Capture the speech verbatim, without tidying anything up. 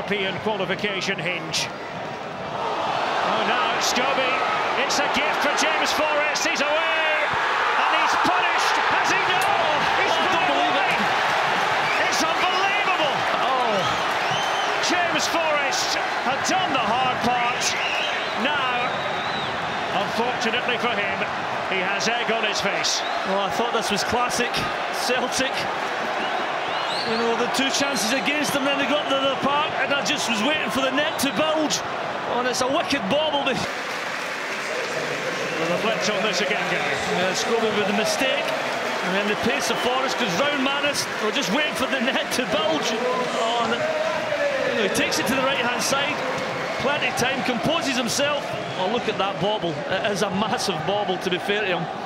European qualification hinge. Oh, now Scobie, it's a gift for James Forrest. He's away, and he's punished. Has he? No, he's put it away. It's unbelievable. Oh, James Forrest had done the hard part. Now, unfortunately for him, he has egg on his face. Well, I thought this was classic Celtic. You know, the two chances against them, then they got to the park, and I just was waiting for the net to bulge. Oh, and it's a wicked bobble. We'll reflect on this again, Gary. Yeah, Scobie with the mistake, and then the pace of Forrest goes round Manus. We're just waiting for the net to bulge. Oh, and the, you know, he takes it to the right-hand side. Plenty of time, composes himself. Oh, look at that bobble. It is a massive bobble, to be fair to him.